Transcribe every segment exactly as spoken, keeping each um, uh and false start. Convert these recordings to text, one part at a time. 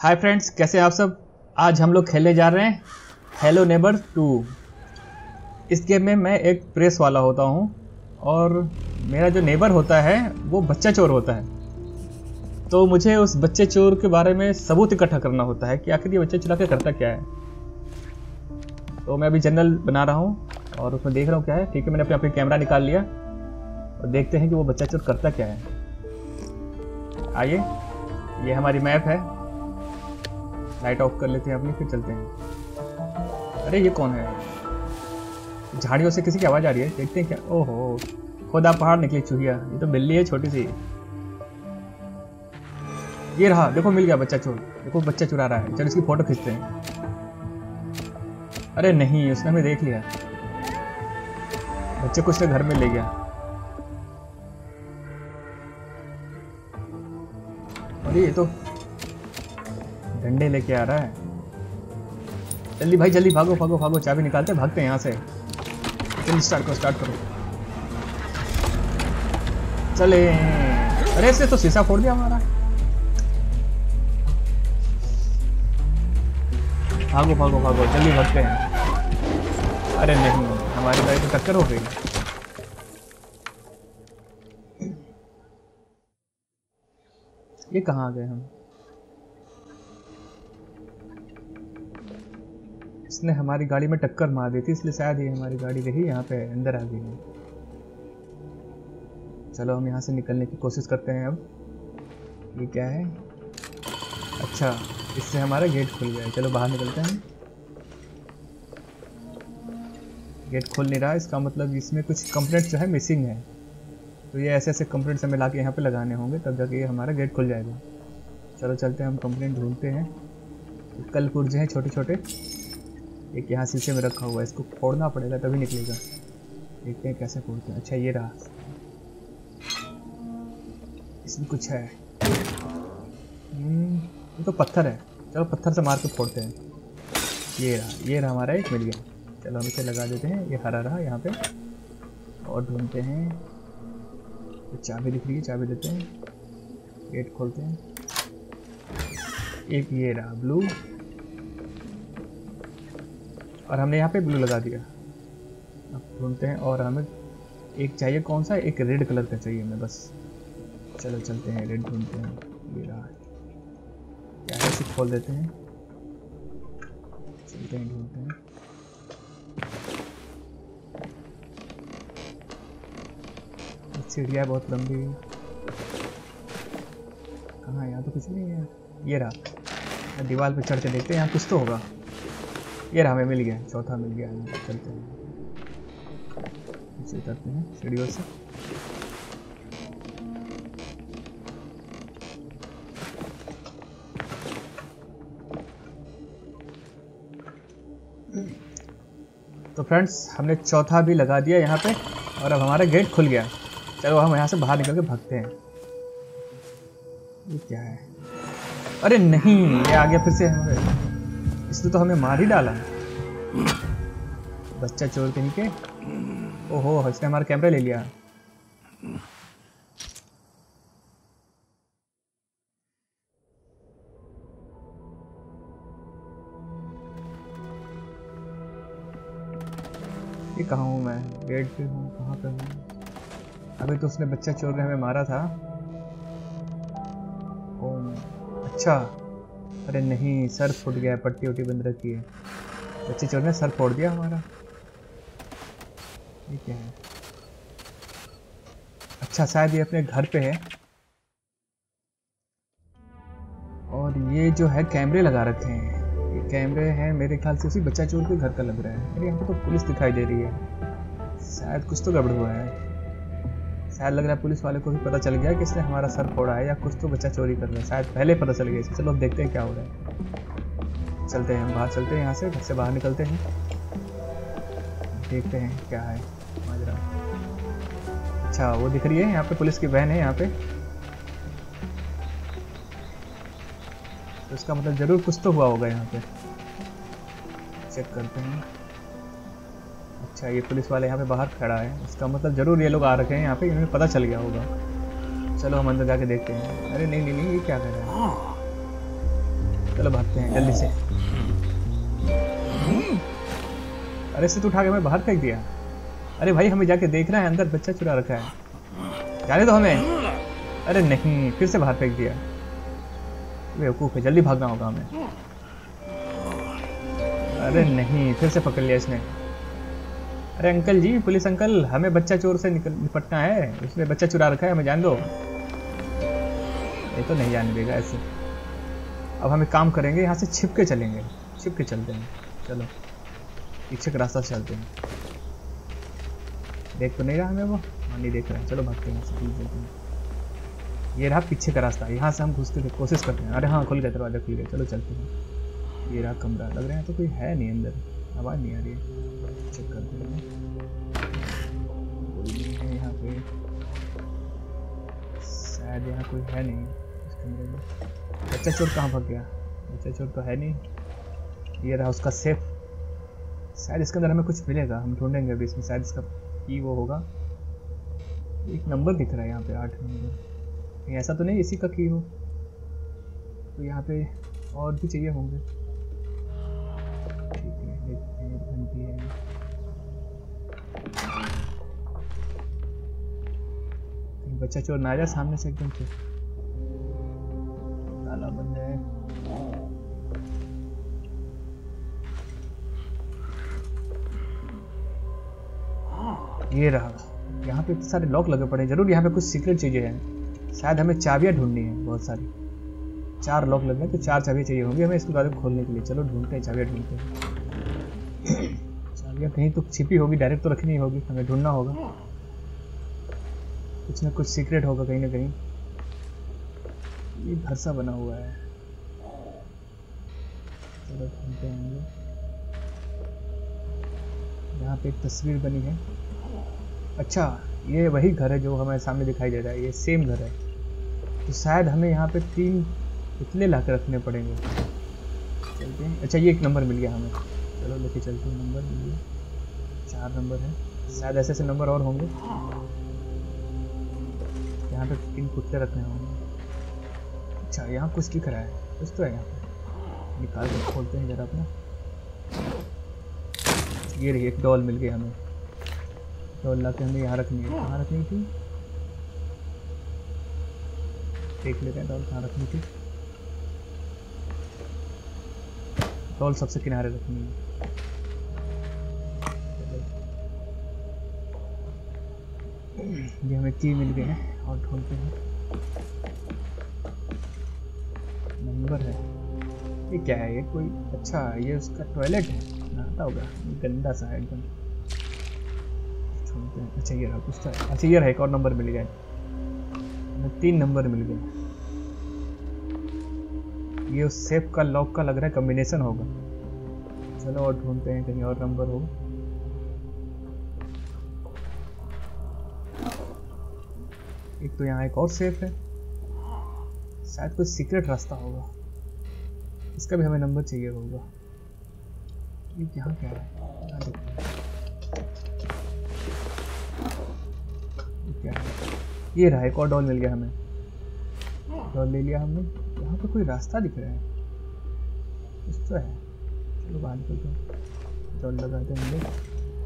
Hi friends, कैसे हैं आप सब। आज हम लोग खेलने जा रहे हैं हेलो नेबर टू। इस गेम में मैं एक प्रेस वाला होता हूं और मेरा जो नेबर होता है वो बच्चा चोर होता है। तो मुझे उस बच्चे चोर के बारे में सबूत इकट्ठा करना होता है कि आखिर ये बच्चे चुरा के करता क्या है। तो मैं अभी जनरल बना रहा हूँ और उसमें देख रहा हूँ क्या है। ठीक है, मैंने अपने अपने कैमरा निकाल लिया और देखते हैं कि वो बच्चा चोर करता क्या है। आइए, ये हमारी मैप है। लाइट ऑफ कर लेते हैं अपनी, फिर चलते हैं। अरे ये कौन है? झाड़ियों से किसी की आवाज़ आ रही है, देखते हैं क्या। ओहो, खुदा पहाड़ निकली चूहिया। ये तो बिल्ली है छोटी सी। ये रहा, देखो मिल गया बच्चा चोर। देखो बच्चा चुरा रहा है, चलो इसकी फोटो खींचते हैं। अरे नहीं, उसने हमें देख लिया। बच्चे को उसने घर में ले गया। अरे ये तो डंडे लेके आ रहा है। जल्दी भाई जल्दी, भागो भागो भागो, चाबी निकालते भागते हैं यहाँ से। जल्दी स्टार्ट करो स्टार्ट करो, चले। अरे इसने तो शीशा फोड़ दिया हमारा। भागो भागो भागो, जल्दी भागते हैं। अरे नहीं, हमारी गाड़ी तो टक्कर हो गई। ये कहाँ आ गए हम? इसने हमारी गाड़ी में टक्कर मार दी थी, इसलिए शायद ये हमारी गाड़ी रही यहाँ पे अंदर आ गई है। चलो हम यहाँ से निकलने की कोशिश करते हैं। अब ये क्या है? अच्छा, इससे हमारा गेट खुल गया है। चलो बाहर निकलते हैं। गेट खुल नहीं रहा, इसका मतलब इसमें कुछ कंपोनेंट जो है मिसिंग है। तो ये ऐसे ऐसे कंपोनेंट्स हमें लाके यहाँ पे लगाने होंगे, तब जाके ये हमारा गेट खुल जाएगा। चलो चलते हैं, हम कंपोनेंट ढूंढते हैं। कल पुर्जे हैं छोटे छोटे। एक यहाँ शीशे में रखा हुआ है, इसको फोड़ना पड़ेगा तभी निकलेगा। देखते हैं कैसे फोड़ते हैं। अच्छा ये रहा, इसमें कुछ है। हम्म, ये तो पत्थर है। चलो पत्थर से मार के फोड़ते हैं। ये रहा, ये रहा हमारा एक मिल गया। चलो हम इसे लगा देते हैं। ये हरा रहा यहाँ पे। और ढूंढते हैं, तो चाबी दिख रही है, चाबी देते हैं। गेट खोलते हैं। एक ये रहा ब्लू, और हमने यहाँ पे ब्लू लगा दिया। अब ढूंढते हैं, और हमें एक चाहिए। कौन सा? एक रेड कलर का चाहिए हमें बस। चलो चलते हैं, रेड ढूंढते हैं। ये रहा, क्या है? इसे खोल देते हैं। चलते हैं, ढूंढते हैं। सीढ़ियाँ बहुत लंबी। कहाँ? यहाँ तो कुछ नहीं है। ये रहा, दीवार पे चढ़ के देखते हैं, यहाँ कुछ तो होगा। ये रहा, हमें मिल गया, चौथा मिल गया। चलते हैं, नीचे उतरते हैं सीढ़ियों से। तो फ्रेंड्स, हमने चौथा भी लगा दिया यहाँ पे, और अब हमारा गेट खुल गया। चलो हम यहाँ से बाहर निकल के भागते हैं। ये क्या है? अरे नहीं, ये आ गया फिर से। हमें इसने तो हमें मार ही डाला। बच्चा चोर कहीं के। ओहो, इसने हमारा कैमरा ले लिया। ये कहाँ हूँ मैं? गेट पे हूँ, कहाँ पे हूँ? अभी तो उसने बच्चा चोर ने हमें मारा था। ओह अच्छा, अरे नहीं, सर फूट गया, पट्टी उट्टी बंद रखी है। बच्चे चोर ने सर फोड़ दिया हमारा। ये क्या है? अच्छा, शायद ये अपने घर पे है। और ये जो है कैमरे लगा रखे हैं। ये कैमरे हैं मेरे ख्याल से उसी बच्चा चोर के घर का लग रहा है। अरे यहाँ पे तो पुलिस दिखाई दे रही है। शायद कुछ तो गड़बड़ हुआ है। शायद लग रहा है पुलिस वाले को भी पता चल गया कि इसने हमारा सर फोड़ा है, या कुछ तो बच्चा चोरी कर रहा है। शायद पहले पता चल गया इसे। चलो अब देखते हैं क्या हो रहा है। चलते हैं, हम बाहर चलते हैं, यहाँ से घर से बाहर निकलते हैं। देखते हैं क्या है माजरा। अच्छा, वो दिख रही है यहाँ पे, पुलिस की वैन है यहाँ पे। तो इसका मतलब जरूर कुछ तो हुआ होगा यहाँ पे। चेक करते हैं। अच्छा, ये पुलिस वाले यहाँ पे बाहर खड़ा है, इसका मतलब जरूर ये लोग आ रखे हैं यहाँ पे, इन्हें पता चल गया होगा। चलो हम अंदर जाके देखते हैं। अरे नहीं नहीं नहीं, ये क्या कर रहा है? चलो भागते हैं जल्दी से। अरे से तो उठा के मैं बाहर फेंक दिया। अरे भाई हमें जाके देखना है, अंदर बच्चा चुरा रखा है, जाने दो हमें। अरे नहीं, फिर से बाहर फेंक दिया। बेवकूफ है, जल्दी भागना होगा हमें। अरे नहीं, फिर से पकड़ लिया इसने। अरे अंकल जी, पुलिस अंकल, हमें बच्चा चोर से निकल निपटना है, उसने बच्चा चुरा रखा है, हमें जान दो। ये तो नहीं जाने देगा ऐसे। अब हमें काम करेंगे, यहाँ से छिप के चलेंगे, छिप के चलते हैं। चलो पीछे का रास्ता से चलते हैं। देख तो नहीं रहा हमें वो? हाँ नहीं देख रहा है। चलो भागते हैं यहाँ से, चलते हैं। ये रहा पीछे का रास्ता, यहाँ से हम घुसते थे, कोशिश करते हैं। अरे हाँ खुल गया, दरवाजा खुल गया। चलो चलते हैं। ये रहा कमरा, लग रहा है तो कोई है नहीं अंदर, आवाज़ नहीं आ रही है। चेक करते हैं, कोई नहीं है यहाँ पे, शायद यहाँ कोई है नहीं इस कमरे में। बच्चा चोर कहाँ भाग गया? बच्चा चोर तो है नहीं। ये रहा उसका सेफ, शायद इसके अंदर हमें कुछ मिलेगा, हम ढूंढेंगे अभी इसमें। शायद इसका की वो होगा। एक नंबर दिख रहा है यहाँ पे, आठ नंबर। कहीं ऐसा तो नहीं इसी का की हो? तो यहाँ पे और भी चाहिए होंगे। ठीक है, देखते हैं। घंटी है, कहीं बच्चा चोर ना आ जाए सामने से एकदम से। ताला बंद है। ये रहा, यहाँ पे इतने सारे लॉक लगे पड़े हैं, जरूर यहाँ पे कुछ सीक्रेट चीजें हैं। शायद हमें चाबियाँ ढूंढनी है बहुत सारी। चार लॉक लगे हैं तो चार चाबियाँ चाहिए होंगी हमें इसको दरवाजे खोलने के लिए। चलो ढूंढते हैं, चाबियाँ ढूंढते हैं। चाबियाँ कहीं तो छिपी होगी, डायरेक्ट तो रखनी नहीं होगी, हमें ढूंढना होगा। कुछ ना कुछ सीक्रेट होगा कहीं ना कहीं। ये घर सा बना हुआ है, चलो ढूंढते हैं हम लोग। यहाँ पे एक तस्वीर बनी है। अच्छा, ये वही घर है जो हमें सामने दिखाई दे रहा है, ये सेम घर है। तो शायद हमें यहाँ पे तीन पुतले ला के रखने पड़ेंगे। चलते हैं। अच्छा ये एक नंबर मिल गया हमें, चलो लेके चलते हैं। नंबर मिल गया, चार नंबर है, शायद ऐसे ऐसे नंबर और होंगे। यहाँ पे तीन पुतले रखने होंगे। अच्छा यहाँ कुछ दिख रहा है, कुछ तो है यहाँ पे, निकाल के खोलते हैं जरा अपना। ये रही एक डॉल मिल गई हमें। डॉल ला के हमें यहाँ रखनी है। कहाँ रखनी थी देख लेते हैं, डॉल कहाँ रखनी थी। डॉल सबसे किनारे रखनी है। ये हमें की मिल गए हैं और ढूंढते हैं। नंबर है, ये क्या है? ये कोई, अच्छा ये उसका टॉयलेट है, नहाता होगा, गंदा सा है एकदम। ढूंढते हैं। अच्छा ये रहा कुछ तो है। अच्छा ये रहा, एक और नंबर मिल गया, हमें तीन नंबर मिल गए। ये उस सेफ का लॉक का लग रहा है कॉम्बिनेशन होगा। चलो और ढूंढते हैं कहीं और नंबर हो। एक तो यहाँ एक और सेफ है, शायद कोई सीक्रेट रास्ता होगा, इसका भी हमें नंबर चाहिए होगा। ये यहाँ क्या है? यहाँ देखते हैं। ये क्या है? ये रहा, एक और डॉल मिल गया हमें। डॉल ले लिया हमने। यहाँ पे कोई रास्ता दिख रहा है, कुछ तो है। चलो बाहर निकलते हैं, डॉल लगाते हैं हम लोग।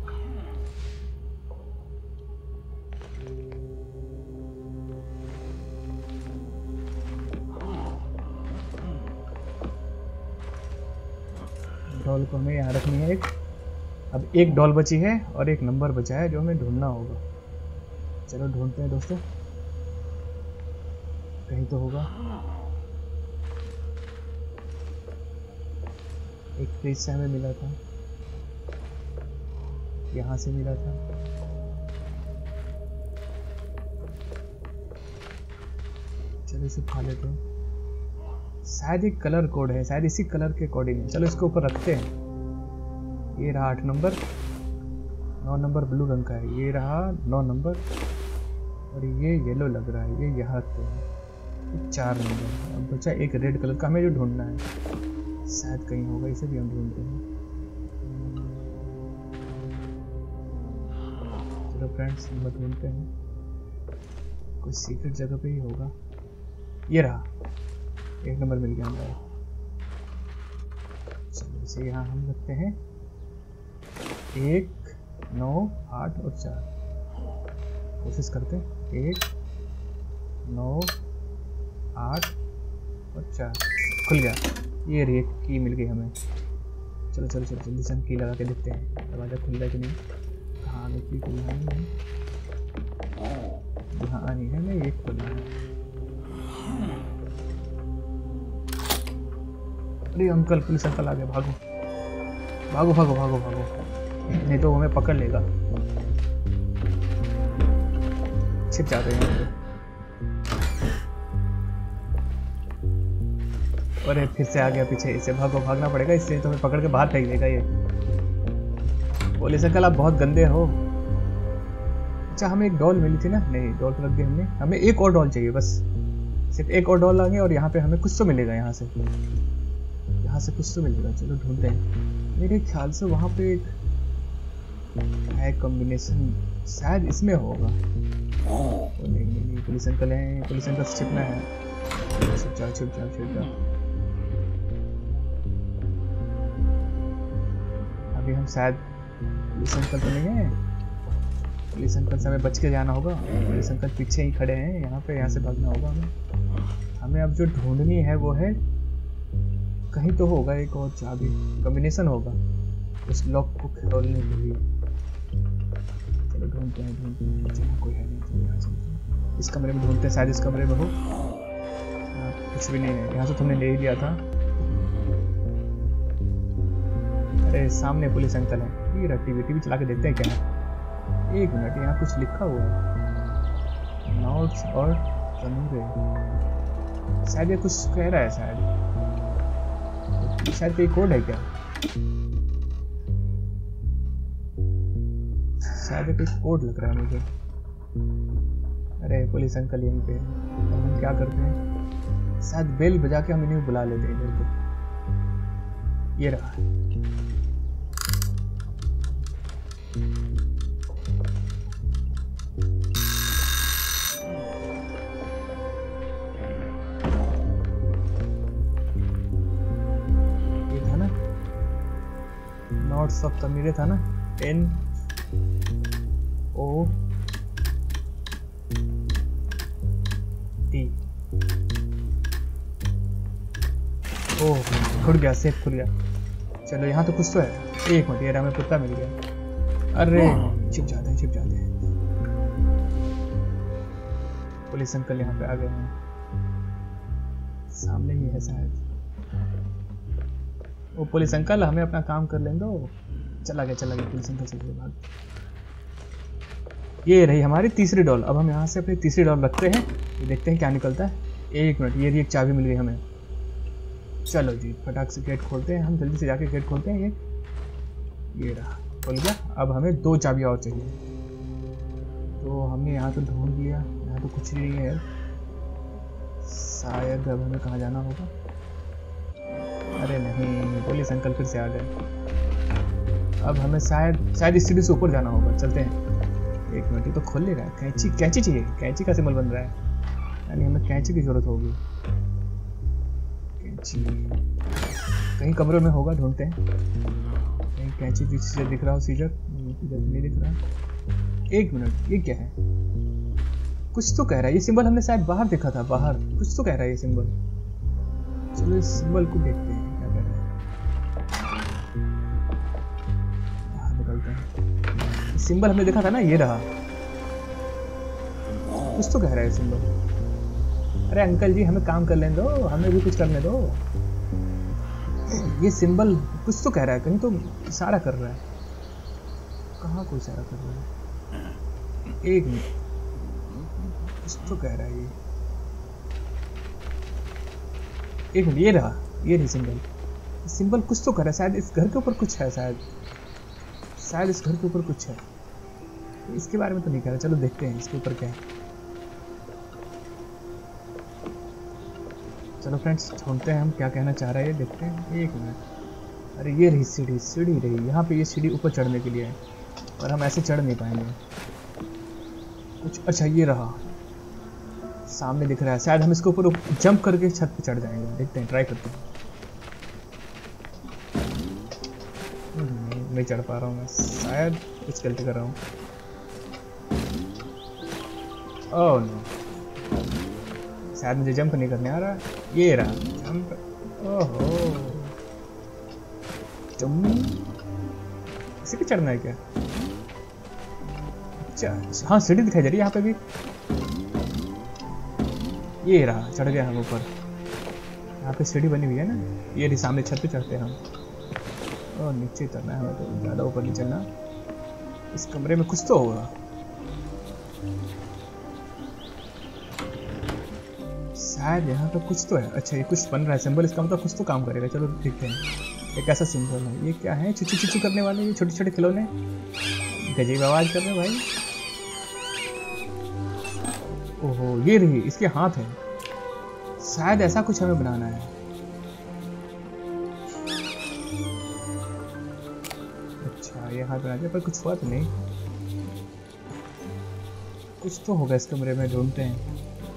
डॉल को हमें यहाँ रखनी है एक। अब एक डॉल बची है और एक नंबर बचा है जो हमें ढूंढना होगा। चलो ढूंढते हैं दोस्तों, कहीं तो होगा। एक फ्रिज से हमें मिला था, यहाँ से मिला था। चलो इसे खा लेते हैं। शायद एक कलर कोड है, शायद इसी कलर के अकॉर्डिंग है। चलो इसको ऊपर रखते हैं। ये रहा आठ नंबर, नौ नंबर ब्लू रंग का है। ये रहा नौ नंबर और ये येलो लग रहा है, ये यहाँ रखते हैं। ये चार नंबर। अब बचा एक रेड कलर का, हमें जो ढूंढना है शायद कहीं होगा, इसे भी हम ढूंढते हैं। चलो फ्रेंड्स हम ढूंढते हैं, कोई सीक्रेट जगह पे ही होगा। ये रहा, एक नंबर मिल गया हमारा। चलो इसे यहाँ हम रखते हैं, एक, नौ, आठ और चार। कोशिश करते हैं, एक, नौ, आठ और चार। खुल गया। ये रही की मिल गई हमें। चलो चलो चलो जल्दी से हम की लगा के देखते हैं दरवाज़ा खुल रहा है कि नहीं। कहाँ आने की खुलना है, यहाँ आनी है, नहीं एक खुलना है। अरे अंकल, पुलिस अंकल आ गया, भागो भागो भागो भागो भागो, नहीं तो हमें पकड़ लेगा। छिप जाते हैं। अरे फिर से आ गया पीछे, इसे भागो, भागना पड़ेगा, इससे तो हमें पकड़ के बाहर फेंक देगा ये। पुलिस अंकल आप बहुत गंदे हो। अच्छा हमें एक डॉल मिली थी ना, नहीं डॉल तो रख दी हमने, हमें एक और डॉल चाहिए, बस सिर्फ एक और डॉल लाएंगे और यहाँ पे हमें कुछ तो मिलेगा, यहाँ से यहाँ से कुछ तो मिलेगा। चलो ढूंढते हैं। मेरे ख्याल से वहाँ पे एक है कॉम्बिनेशन, शायद इसमें होगा। नहीं नहीं नहीं, पुलिस अंकल हैं, पुलिस अंकल से छिपना है। छिप जाओ छिप जाओ छिप जाओ। अभी हम शायद, पुलिस अंकल तो नहीं है, पुलिस अंकल से हमें बच के जाना होगा। पुलिस अंकल पीछे ही खड़े हैं यहाँ पे, यहाँ से भागना होगा हमें। हमें अब जो ढूंढनी है वो है, कहीं तो होगा एक और चाबी, कॉम्बिनेशन होगा उस लॉक को खोलने के लिए। चलो ढूंढते हैं ढूंढते हैं, जहाँ कोई है नहीं तो यहाँ से इस कमरे में ढूंढते हैं, शायद इस कमरे में हो। आ, कुछ भी नहीं है, यहाँ से तुमने ले ही लिया था। अरे सामने पुलिस अंकल है, ये टीवी टीवी चला के देखते हैं क्या है। एक मिनट, यहाँ कुछ लिखा हुआ है, नोट्स और तनूरे, शायद ये कुछ कह रहा है, शायद शायद कोई कोड है क्या, शायद कोई कोड लग रहा है मुझे। अरे पुलिस अंकल यहीं पे, अब हम क्या करते हैं, शायद बेल बजा के हम इन्हें बुला लेते हैं इधर को। ये रहा, ये था ना नोट्स ऑफ तमीरे था ना, एन ओ टी। ओह खुल गया, सेफ खुल गया। चलो यहाँ तो कुछ तो है, एक मिनट, ये हमें कुत्ता मिल गया। अरे छिप जाते हैं छिप जाते हैं। पुलिस अंकल यहाँ पे आ गए हैं, सामने ही है शायद। वो पुलिस अंकल हमें अपना काम कर लें दो। चला गया चला गया पुलिस अंकल, चलिए भाग। ये रही हमारी तीसरी डॉल। अब हम यहाँ से अपनी तीसरी डॉल रखते हैं, देखते हैं क्या निकलता है। एक मिनट, ये रही एक चाबी मिल गई हमें। चलो जी फटाक से गेट खोलते हैं, हम जल्दी से जाके गेट खोलते हैं। ये ये रहा, खुल गया। अब हमें दो चाबी और चाहिए। तो हमने यहाँ तो ढूंढ लिया, यहाँ तो कुछ नहीं है शायद। अब हमें कहाँ जाना होगा? अरे नहीं, पुलिस अंकल फिर से आ गए। अब हमें शायद शायद इस सीढ़ी से ऊपर जाना होगा। चलते हैं। एक मिनट, ये तो खोल ले रहा है। कैंची कैंची चाहिए, कैंची का सिंबल बन रहा है, यानी हमें कैंची की जरूरत होगी। कैंची कहीं कमरों में होगा, ढूंढते हैं। कहीं कैंची पीछे दिख रहा हो, सीजर सीजर नहीं दिख रहा। एक मिनट, ये क्या है? कुछ तो कह रहा है ये सिंबल, हमने शायद बाहर देखा था। बाहर कुछ तो कह रहा है ये सिंबल। चलो इस सिंबल को देखते हैं क्या कह रहा है। बाहर निकलते हैं। सिंबल हमने देखा था ना, ये रहा। कुछ तो कह रहा है सिंबल। अरे अंकल जी हमें काम कर लेने दो, हमें भी कुछ करने दो। ये सिंबल कुछ तो कह रहा है, कहीं तो इशारा कर रहा है। कहाँ को इशारा कर रहा है? एक मिनट, कुछ तो कह रहा है ये। एक मिनट, ये रहा, ये नहीं सिंबल। सिंबल कुछ तो कर रहा है, शायद इस घर के ऊपर कुछ है। शायद शायद इस घर के ऊपर कुछ है। इसके बारे में तो नहीं कह रहा। चलो देखते हैं इसके ऊपर क्या है। चलो फ्रेंड्स, ढूंढते हैं हम क्या कहना चाह रहा है, ये देखते हैं। एक मिनट, अरे ये रही सीढ़ी, सीढ़ी रही यहाँ पे। ये सीढ़ी ऊपर चढ़ने के लिए है और हम ऐसे चढ़ नहीं पाएंगे कुछ। अच्छा ये रहा, सामने दिख रहा है। शायद हम इसके ऊपर जंप करके छत पे चढ़ जाएंगे। देखते हैं, ट्राई करते हैं। नहीं चढ़ पा रहा हूँ मैं, शायद कुछ गलती कर रहा हूँ। ओह नो, शायद मुझे जंप नहीं करने आ रहा। ये रहा जंप। ओहो, जंप इसी पे चढ़ना है क्या? अच्छा हाँ, सीढ़ी दिखाई दे रही है यहाँ पे भी। ये रहा, चढ़ गया हम ऊपर। यहाँ पे सीढ़ी बनी हुई है ना, ये रही सामने छत पे चढ़ते हैं हम। और नीचे उतरना है हमें, तो ज़्यादा ऊपर नहीं चलना। इस कमरे में कुछ तो होगा, शायद यहाँ पे कुछ तो है। अच्छा ये कुछ बन रहा है सिंबल, इसका मतलब कुछ तो काम करेगा। चलो ठीक है, एक ऐसा सिंबल है। ये क्या है? चुचू चुचू करने वाले ये छोटे छोटे खिलौने, गजीब आवाज कर रहे हैं भाई। ओहो, ये रही, इसके हाथ है। शायद ऐसा कुछ हमें बनाना है। अच्छा ये हाथ बना दिया, पर कुछ हुआ तो नहीं। कुछ तो होगा इस कमरे में, ढूंढते हैं।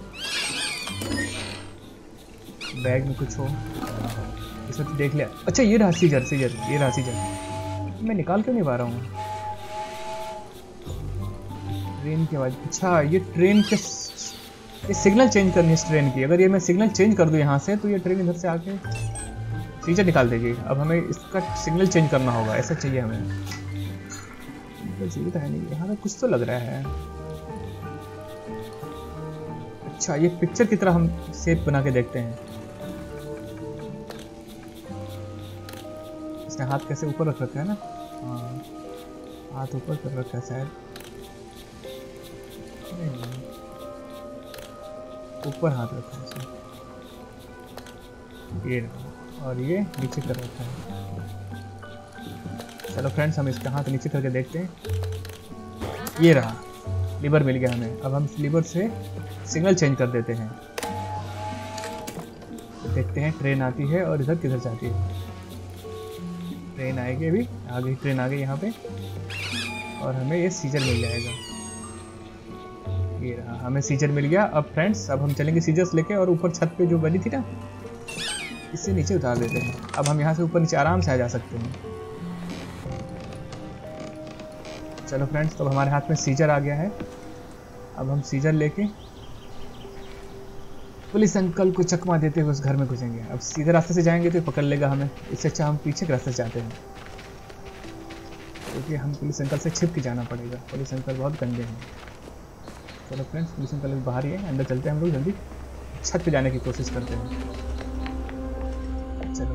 बैग में कुछ हो, इसमें तो देख लिया। अच्छा ये रहा सीजर, सीजर ये रहा सीजर। मैं निकाल क्यों नहीं पा रहा हूँ? ट्रेन की आवाज। अच्छा ये ट्रेन के, ये सिग्नल चेंज करनी है इस ट्रेन की। अगर ये मैं सिग्नल चेंज कर दूँ यहाँ से, तो ये ट्रेन इधर से आके सीजर निकाल देगी। अब हमें इसका सिग्नल चेंज करना होगा, ऐसा चाहिए हमें। जीवित है नहीं, यहाँ पे कुछ तो लग रहा है। अच्छा ये पिक्चर की तरह हम शेप बना के देखते हैं। इसने हाथ कैसे ऊपर रख रखा है ना? हाँ, हाथ ऊपर कर रखा है शायद। ऊपर हाथ रखा है इसने, ये और ये नीचे कर रखा है। चलो फ्रेंड्स, हम इसका हाथ नीचे करके देखते हैं। ये रहा, लीवर मिल गया हमें। अब हम इस लीवर से सिग्नल चेंज कर देते हैं। देखते हैं ट्रेन आती है और इधर किधर जाती है। ट्रेन आएगी, अभी आ गई ट्रेन, आ गई यहाँ पे। और हमें ये सीजर मिल जाएगा। ये रहा, हमें सीजर मिल गया। अब फ्रेंड्स, अब हम चलेंगे सीजर्स लेके और ऊपर छत पे जो बनी थी ना, इससे नीचे उतार देते हैं। अब हम यहाँ से ऊपर नीचे आराम से आ जा सकते हैं। चलो फ्रेंड्स, तो हमारे हाथ में सीजर आ गया है। अब हम सीजर लेके पुलिस अंकल को चकमा देते हुए उस घर में घुसेंगे। अब सीधे रास्ते से जाएंगे तो पकड़ लेगा हमें, इससे अच्छा हम पीछे के रास्ते से जाते हैं, क्योंकि हम पुलिस अंकल से छिप के जाना पड़ेगा। पुलिस अंकल बहुत गंदे हैं। चलो फ्रेंड्स, पुलिस अंकल बाहर ही है, अंदर चलते हैं हम लोग। जल्दी छत पे जाने की कोशिश करते हैं। चलो,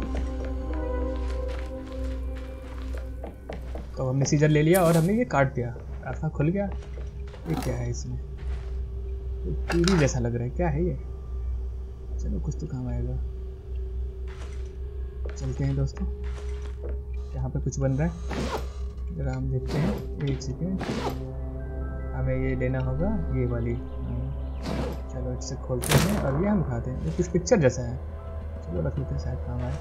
तो हमने सीजर ले लिया और हमने ये काट दिया, रास्ता खुल गया। ये क्या है इसमें? टीवी जैसा लग रहा है, क्या है ये? चलो कुछ तो काम आएगा। चलते हैं दोस्तों, यहाँ पे कुछ बन रहा है, जरा हम देखते हैं। एक सेकेंड, हमें ये लेना होगा, ये वाली। चलो इससे खोलते हैं और ये हम उठाते हैं। ये कुछ पिक्चर जैसा है, चलो रख लेते हैं, शायद काम आए।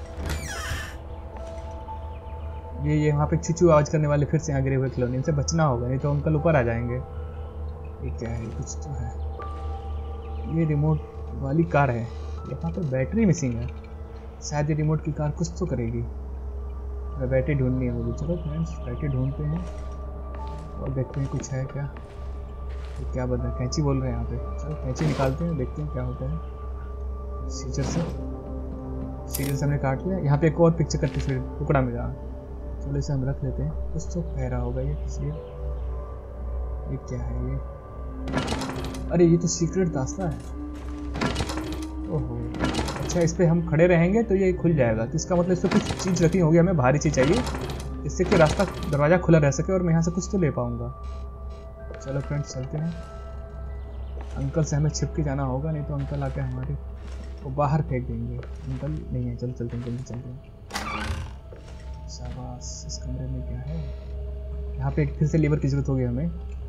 ये ये वहाँ पे चुचू आवाज करने वाले फिर से यहाँ गिरे हुए खिलौने, इनसे बचना होगा, नहीं तो अंकल ऊपर आ जाएंगे। ये क्या है? कुछ तो है। ये रिमोट वाली कार है, यहाँ पे बैटरी मिसिंग है। शायद ये रिमोट की कार कुछ तो करेगी, मैं बैटरी ढूंढनी होगी। चलो फ्रेंड्स, बैटरी ढूंढते हैं और देखते हैं कुछ है क्या। ये क्या बन रहा है? कैंची बोल रहे हैं यहाँ पे। चलो कैंची निकालते हैं, देखते हैं क्या होता है। सीजर से सीजर से हमने काट लिया। यहाँ पे एक और पिक्चर का टुकड़ा मिला, चलो इसे हम रख लेते हैं। कुछ तो कह रहा होगा ये, इसलिए। ये क्या है ये? अरे ये तो सीक्रेट रास्ता है। ओहो, अच्छा इस पे हम खड़े रहेंगे तो ये खुल जाएगा, तो इसका मतलब इस पर कुछ चीज़ रखनी होगी, हमें भारी चीज़ चाहिए, इससे कि रास्ता, दरवाज़ा खुला रह सके और मैं यहाँ से कुछ तो ले पाऊँगा। चलो फ्रेंड्स, चलते हैं। अंकल से हमें छिप के जाना होगा, नहीं तो अंकल आके हमारे को बाहर फेंक देंगे। अंकल नहीं है, चलो चलते हैं, जल्दी चलते हैं। शाबाश, इस कमरे में क्या है? यहाँ पे एक फिर से लीवर की जरूरत होगी हमें,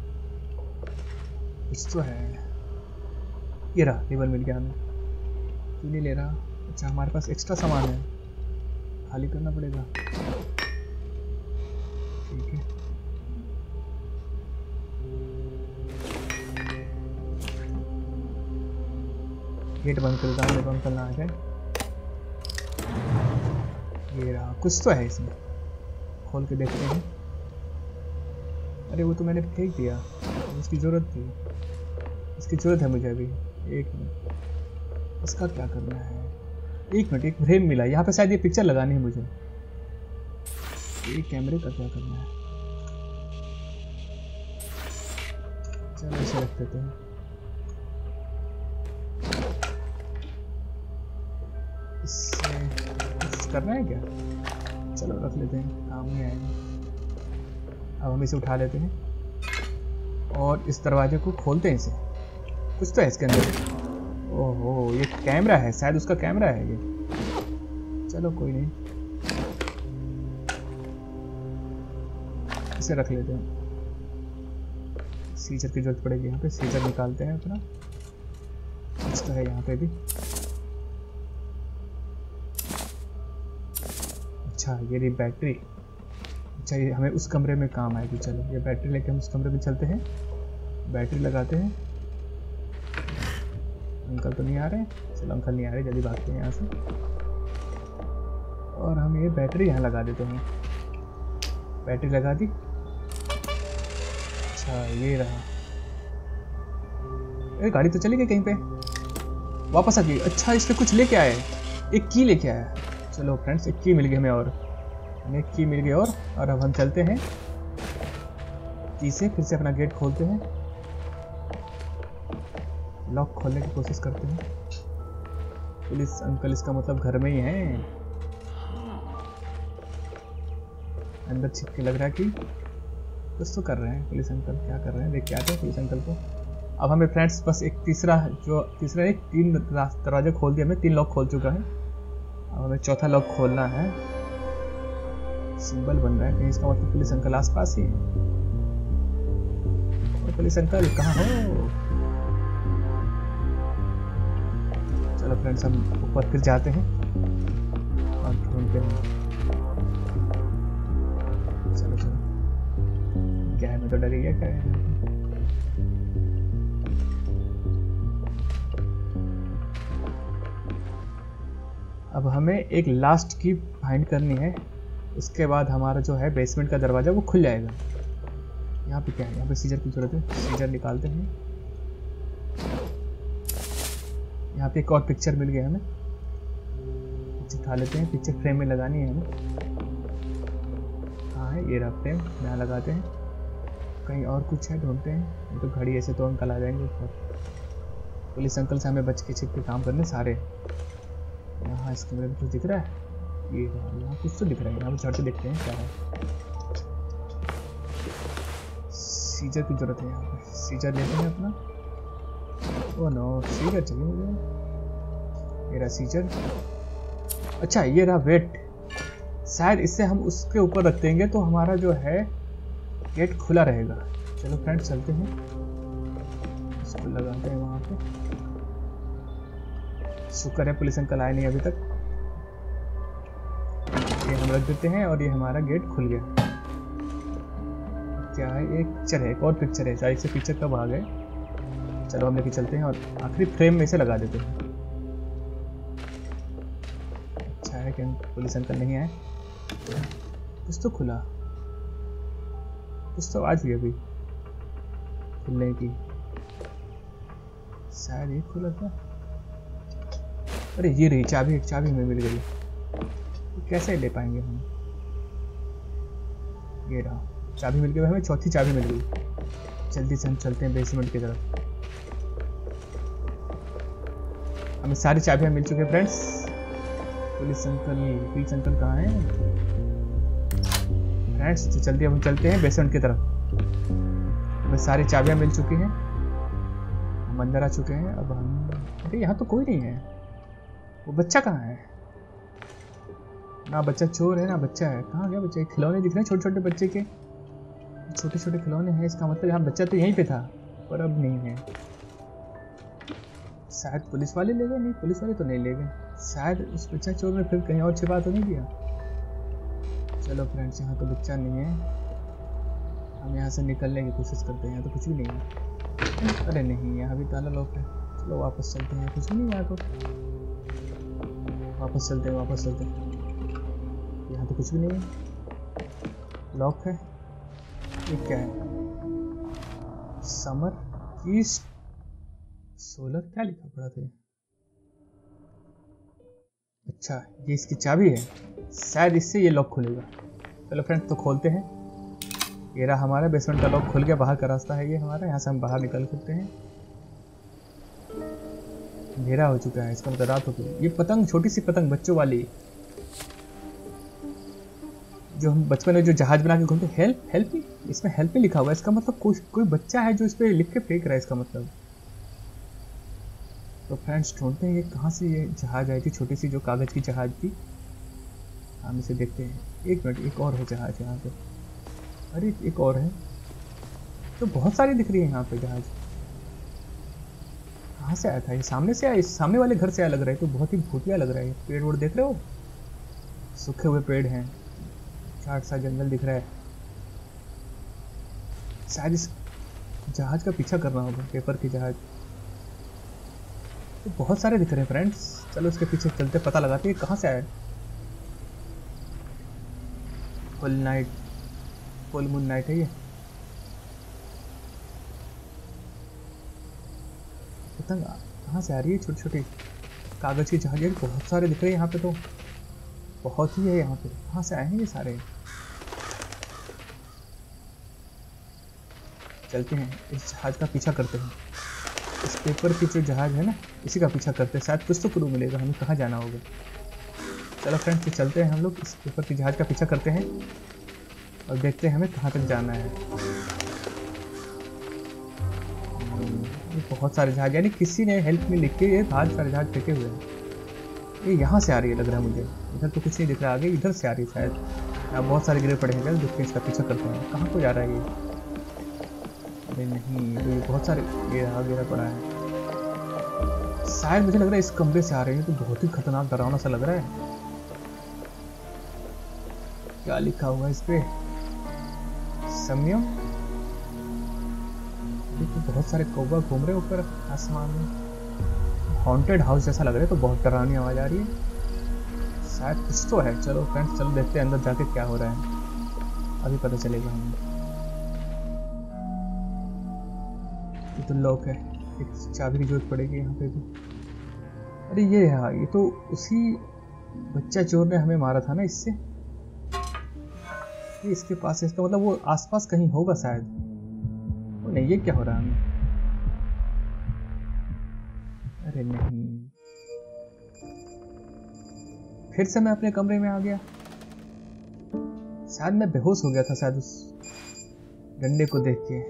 कुछ तो है। ये रहा, लीवर मिल गया हमें। क्यों नहीं ले रहा? अच्छा हमारे पास एक्स्ट्रा सामान है, खाली करना पड़ेगा। ठीक है, गेट बंद कर देता हूँ, तो अंकल ना आ जाए। ये रहा, कुछ तो है इसमें, खोल के देखते हैं। अरे वो तो मैंने फेंक दिया, इसकी ज़रूरत थी, इसकी ज़रूरत है मुझे अभी। एक मिनट, इसका क्या करना है? एक मिनट, एक फ्रेम मिला यहाँ पे, शायद ये पिक्चर लगानी है मुझे। ये कैमरे का क्या करना है? चलो इसे रख देते हैं। इससे कुछ करना है क्या? चलो रख लेते हैं, काम नहीं आएगा। अब हम इसे उठा लेते हैं और इस दरवाजे को खोलते हैं। इसे कुछ तो है इसके अंदर। ओहो, ये कैमरा है, शायद उसका कैमरा है ये। चलो कोई नहीं, इसे रख लेते हैं। सीजर की जरूरत पड़ेगी यहाँ पे, सीजर निकालते हैं अपना। कुछ तो है यहाँ पे भी। अच्छा ये रही बैटरी। अच्छा ये हमें उस कमरे में काम आएगी। चलो ये बैटरी लेके हम उस कमरे में चलते हैं, बैटरी लगाते हैं। अंकल तो नहीं आ रहे? चलो अंकल नहीं आ रहे, जल्दी भागते हैं यहाँ से। और हम ये बैटरी यहाँ लगा देते हैं। बैटरी लगा दी। अच्छा ये रहा। ये गाड़ी तो चली गई कहीं पे, वापस आ गई। अच्छा इस पे कुछ लेके आए, एक की लेके आया। चलो फ्रेंड्स, एक की मिल गई हमें, और हमें की मिल गई। और और अब हम चलते हैं की से, फिर से अपना गेट खोलते हैं, लॉक खोलने की कोशिश करते हैं। पुलिस अंकल इसका मतलब घर में ही है, अंदर छिप के लग रहा है कि कुछ तो कर रहे हैं। पुलिस अंकल क्या कर रहे हैं, देख के आते हैं पुलिस अंकल को। अब हमें फ्रेंड्स बस एक तीसरा जो तीसरा एक तीन दरवाजे खोल दिया, हमें तीन लॉक खोल चुका है। अब हमें चौथा लॉक खोलना है। सिंबल बन रहा है कहीं, इसका मतलब पुलिस अंकल आसपास ही है। और पुलिस अंकल कहाँ हो? चलो फ्रेंड्स हम ऊपर फिर जाते हैं और ढूंढते हैं। चलो चलो, क्या है, मैं तो डर गया। क्या है? अब हमें एक लास्ट की फाइंड करनी है, उसके बाद हमारा जो है बेसमेंट का दरवाजा वो खुल जाएगा। यहाँ पे क्या है? यहाँ पे सीजर की जरूरत है, सीजर निकालते हैं। यहाँ पे एक और पिक्चर मिल गया हमें, पिक्चर उठा लेते हैं। पिक्चर फ्रेम में लगानी है हमें। हाँ है, ये रहा फ्रेम, यहाँ लगाते हैं। कहीं और कुछ है, ढूंढते हैं। ये तो घड़ी, ऐसे तो अंकल आ जाएंगे ऊपर। पुलिस अंकल से हमें बच के छिप के काम करने सारे। यहाँ इस कमरे में कुछ दिख रहा है? ये यहाँ कुछ तो दिख रहा है, यहाँ पे चढ़ के देखते हैं क्या है। सीजर की जरूरत है यहाँ पे, सीजर लेते हैं अपना। ओह नो, सीजर चाहिए मुझे। ये रहा सीजर। अच्छा ये रहा वेट, शायद इससे हम उसके ऊपर रख देंगे तो हमारा जो है गेट खुला रहेगा। चलो फ्रेंड्स चलते हैं, इसको लगाते हैं वहाँ पे। शुक्र है पुलिस अंकल आए नहीं अभी तक। ये हम रख देते हैं और ये हमारा गेट खुल गया। क्या है? एक पिक्चर है, एक और पिक्चर है, शायद से पिक्चर कब आ गए। चलो हम लेके चलते हैं और आखिरी फ्रेम में से लगा देते हैं। अच्छा है कि पुलिस अंकल नहीं आए। कुछ तो खुला, कुछ तो आज भी अभी खुलने की, शायद ये खुला था। अरे ये रही चाबी, एक चाबी हमें मिल गई। तो कैसे ले पाएंगे हम? ये रहा, चाबी मिल गई हमें, चौथी चाबी मिल गई। जल्दी से हम चलते हैं बेसमेंट की तरफ। हमें सारी चाबियां मिल चुकी है friends. Police uncle, police uncle कहाँ हैं फ्रेंड्स? तो जल्दी अब हम चलते हैं बेसमेंट की तरफ। हमें सारी चाबियां मिल चुकी हैं, हम अंदर आ चुके हैं। अब हम, अरे यहाँ तो कोई नहीं है। वो बच्चा कहाँ है? ना बच्चा चोर है ना बच्चा है। कहाँ गया बच्चा? खिलौने दिख रहे हैं छोटे छोटे बच्चे के, छोटे छोटे खिलौने हैं। इसका मतलब यहाँ बच्चा तो यहीं पे था पर अब नहीं है। शायद पुलिस वाले ले गए। नहीं, पुलिस वाले तो नहीं ले गए। शायद उस बच्चा चोर में फिर कहीं और छिपा तो नहीं गया। चलो फ्रेंड्स, यहाँ तो बच्चा नहीं है। हम यहाँ से निकलने की कोशिश करते हैं। यहाँ तो कुछ भी नहीं है। अरे नहीं, यहाँ भी ताला लॉक है। चलो वापस चलते हैं, कुछ नहीं यहाँ तो। वापस चलते हैं, वापस चलते हैं। यहाँ तो कुछ भी नहीं है। लॉक है। ये क्या है? समर ईस्ट सोलर, क्या लिखा पड़ा था? अच्छा, ये इसकी चाबी है, शायद इससे ये लॉक खुलेगा। चलो फ्रेंड्स, तो खोलते हैं। ये रहा हमारा बेसमेंट का लॉक, खुल गया। बाहर का रास्ता है ये हमारा, यहाँ से हम बाहर निकल सकते हैं। अंधेरा हो चुका है, इसका मतलब रात हो गई। ये पतंग, छोटी सी पतंग, बच्चों वाली, जो हम बचपन में जो जहाज बना के घूमते। हेल्प हेल्प मी, इसमें हेल्प मी लिखा हुआ है। इसका मतलब कोई कोई बच्चा है जो इस पे लिख के फेंक रहा है, इसका मतलब। तो फ्रेंड्स, ढूंढते हैं ये कहाँ से ये जहाज आई थी, छोटी सी जो कागज़ की जहाज थी। हम इसे देखते हैं। एक मिनट, एक और है जहाज यहाँ पे। अरे एक और है, तो बहुत सारी दिख रही है यहाँ पे जहाज। कहाँ से आया था ये? सामने से आया, इस सामने वाले घर से आया लग रहा है। तो बहुत ही भूतिया लग रहा है। पेड़ वोड़ देख रहे हो, सूखे हुए पेड़ हैं, चाट सा जंगल दिख रहा है। शायद इस जहाज का पीछा करना होगा, पेपर की जहाज। तो बहुत सारे दिख रहे हैं फ्रेंड्स। चलो इसके पीछे चलते, पता लगाते हैं कहाँ से आया। Full night, full moon night है ये। पतंग कहाँ से आ रही है? छोटी छोटी कागज की जहाज बहुत सारे दिख रहे हैं यहाँ पे, तो बहुत ही है यहाँ पे। कहाँ से आए हैं ये सारे? चलते हैं, इस जहाज का पीछा करते हैं। इस पेपर की जो जहाज है ना, इसी का पीछा करते हैं। शायद कुछ तो क्लू मिलेगा हमें कहाँ जाना होगा। चलो फ्रेंड्स, तो चलते हैं हम लोग, इस पेपर की जहाज का पीछा करते हैं और देखते हैं हमें कहाँ तक जाना है। ये बहुत सारे जहाज, यानी किसी ने हेल्प में लिख के ये बहुत सारे जहाज फेंके हुए हैं। ये यहाँ से आ रही है लग रहा है मुझे। इधर तो कुछ नहीं दिख रहा, आगे इधर से आ रही है शायद। यहाँ बहुत सारे गिरे पड़े हैं। चल देखते हैं, इसका पीछा करते हैं। कहाँ को जा रहा है ये? अरे नहीं, तो ये बहुत सारे ये रहा गिरा पड़ा है। शायद मुझे लग रहा है इस कमरे से आ रहे हैं। तो बहुत ही खतरनाक, डरावना सा लग रहा है। क्या लिखा हुआ है इस पे? सम्यम। तो बहुत सारे कौवा घूम रहे ऊपर आसमान में। हॉन्टेड हाउस जैसा लग रहा है। तो बहुत डरावनी आवाज आ रही है, शायद कुछ तो है। चलो फ्रेंड्स, चलो देखते हैं अंदर जाके क्या हो रहा है, अभी पता चलेगा हमें। ये तो लॉक है, एक चाबी की जरूरत पड़ेगी यहाँ पे भी। अरे ये है, ये तो उसी बच्चा चोर ने हमें मारा था ना इससे। ये इसके पास है, इसका मतलब वो आसपास कहीं होगा शायद। वो नहीं, ये क्या हो रहा है हमें? अरे नहीं, फिर से मैं अपने कमरे में आ गया। शायद मैं बेहोश हो गया था शायद उस डंडे को देख के।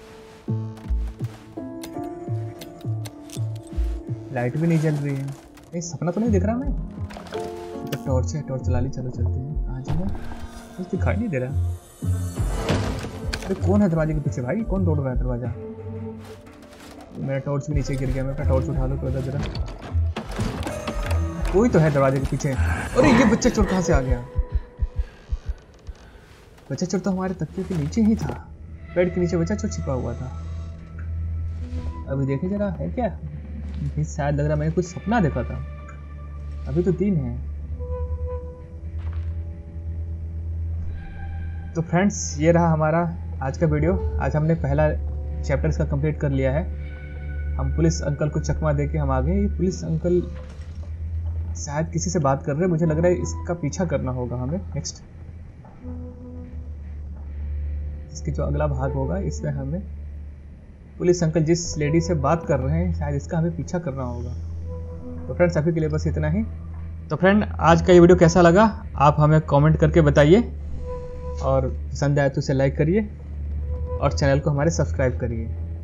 लाइट भी नहीं जल रही है। ये सपना तो नहीं दिख रहा मैं? तो टॉर्च है, टॉर्च चला ली। चलो चलते हैं। कहाँ जाना? कुछ दिखाई नहीं दे रहा। अरे कौन है दरवाजे के पीछे भाई? कौन तोड़ रहा है दरवाजा? मेरा टॉर्च भी नीचे गिर गया। मैं अपना टॉर्च उठा लो तो इधर जरा। कोई तो है दरवाजे के पीछे। अरे ये बच्चा चोर कहाँ से आ गया? बच्चा चोर तो हमारे तकिए के नीचे ही था। बेड के नीचे बच्चा चोर छिपा हुआ था। अभी देखे जरा, है क्या? शायद लग रहा मैंने कुछ सपना देखा था। अभी तो दिन है। तो फ्रेंड्स, ये रहा हमारा आज का वीडियो। आज हमने पहला चैप्टर इसका कंप्लीट कर लिया है। हम पुलिस अंकल को चकमा देके हम आ गए। ये पुलिस अंकल शायद किसी से बात कर रहे हैं। मुझे लग रहा है इसका पीछा करना होगा हमें नेक्स्ट। इसके जो अगला भाग होगा इसमें हमें पुलिस अंकल जिस लेडी से बात कर रहे हैं शायद इसका हमें पीछा करना होगा। तो फ्रेंड्स, अभी के लिए बस इतना ही। तो फ्रेंड, आज का ये वीडियो कैसा लगा आप हमें कमेंट करके बताइए, और पसंद आए तो इसे लाइक करिए और चैनल को हमारे सब्सक्राइब करिए।